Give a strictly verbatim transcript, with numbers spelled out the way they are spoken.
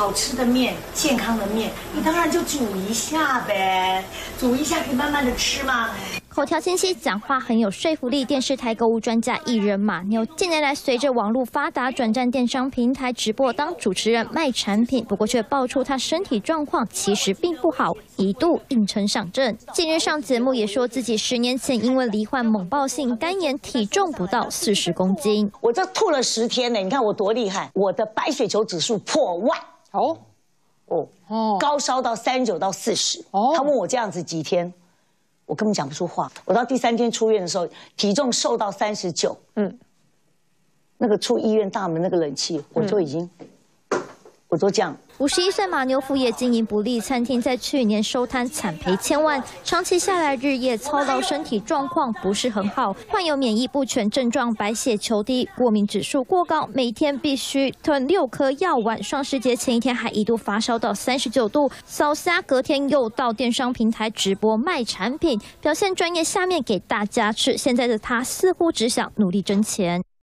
好吃的面、健康的面，你当然就煮一下呗，煮一下可以慢慢的吃嘛。 口条清晰，讲话很有说服力。电视台购物专家艺人马妞，近年来随着网络发达，转战电商平台直播当主持人卖产品，不过却爆出她身体状况其实并不好，一度硬撑上阵。近日上节目也说自己十年前因为罹患猛暴性肝炎，体重不到四十公斤。 我这吐了十天呢，你看我多厉害，我的白血球指数破万。哦哦哦，高烧到三十九到四十。哦，他问我这样子几天？ 我根本讲不出话。我到第三天出院的时候，体重瘦到三十九。嗯，那个出医院大门那个冷气，我就已经，嗯、我都这样。 五十一岁马妞副业经营不利，餐厅在去年收摊惨赔千万，长期下来日夜操劳，身体状况不是很好，患有免疫不全症状，白血球低，过敏指数过高，每天必须吞六颗药丸。双十节前一天还一度发烧到三十九度，扫瞎隔天又到电商平台直播卖产品，表现专业，下面给大家吃。现在的他似乎只想努力挣钱。